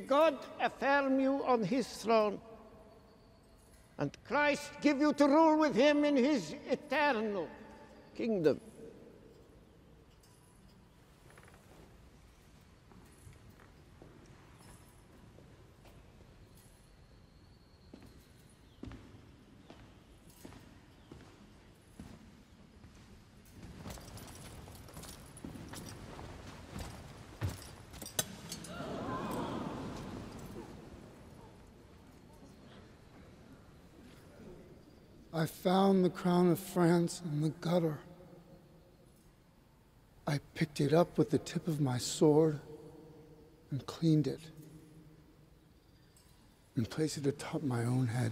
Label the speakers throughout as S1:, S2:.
S1: God affirm you on his throne, and Christ give you to rule with him in his eternal kingdom.
S2: I found the crown of France in the gutter. I picked it up with the tip of my sword and cleaned it and placed it atop my own head.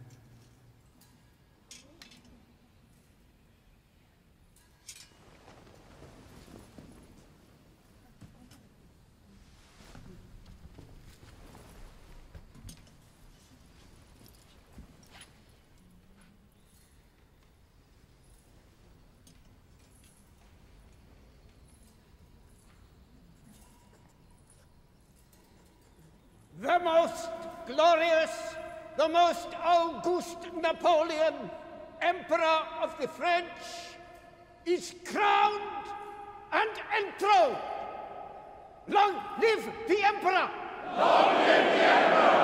S1: The most glorious, the most august Napoleon, Emperor of the French, is crowned and enthroned. Long live the Emperor!
S3: Long live the Emperor!